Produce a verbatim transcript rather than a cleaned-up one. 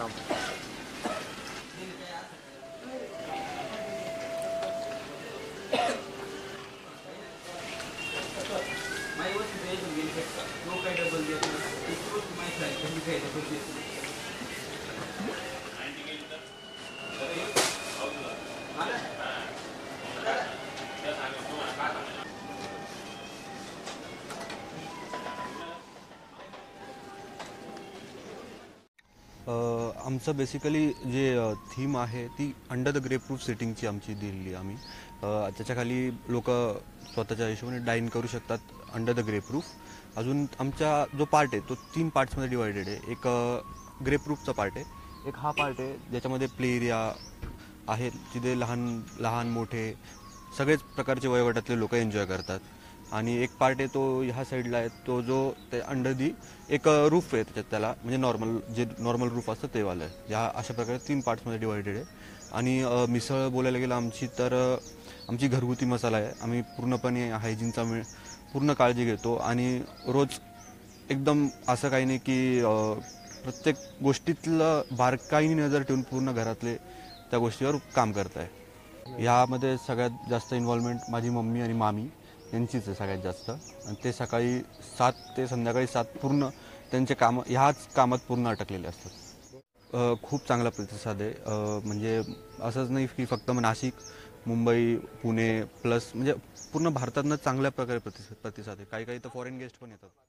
काम. आमचं बेसिकली जे थीम आहे ती अंडर द ग्रेप प्रूफ सेटिंगची आमची दिलेली आम्ही. त्याच्याखाली लोक स्वतःच्या हिशोबाने डाईन करू शकतात अंडर द ग्रेप प्रूफ. अजून आमचा जो पार्ट आहे तो तीन पार्ट्समध्ये डिवायडेड आहे. एक ग्रेप प्रूफचा पार्ट आहे, एक हा पार्ट आहे ज्याच्यामध्ये प्ले एरिया आहे, तिथे लहान लहान मोठे सगळेच प्रकारचे वयोगटातले लोक एन्जॉय करतात. आणि एक पार्ट आहे तो ह्या साईडला आहे, तो जो ते अंडर दी एक रूफ आहे त्याच्यात, त्याला म्हणजे नॉर्मल जे नॉर्मल रूफ असतं ते वालं आहे. ह्या अशा प्रकारे तीन पार्ट्समध्ये डिवायडेड आहे. आणि मिसळ बोलायला गेलं आमची तर आमची घरगुती मसाला आहे. आम्ही पूर्णपणे हायजीनचा मिळ पूर्ण काळजी घेतो आणि रोज एकदम असं काही नाही की प्रत्येक गोष्टीतलं बारकाईने नजर ठेवून पूर्ण घरातले त्या गोष्टीवर काम करत आहे. ह्यामध्ये सगळ्यात जास्त इन्व्हॉल्वमेंट माझी मम्मी आणि मामी यांचीच आहे सगळ्यात जास्त. आणि ते सकाळी सात ते संध्याकाळी सात पूर्ण त्यांचे कामं ह्याच कामात पूर्ण अटकलेले असतात. खूप चांगला प्रतिसाद आहे. म्हणजे असंच नाही की फक्त नाशिक, मुंबई, पुणे प्लस म्हणजे पूर्ण भारतातनं चांगल्या प्रकारे प्रतिसाद प्रतिसाद आहे. काही काही तर फॉरेन गेस्ट पण येतात.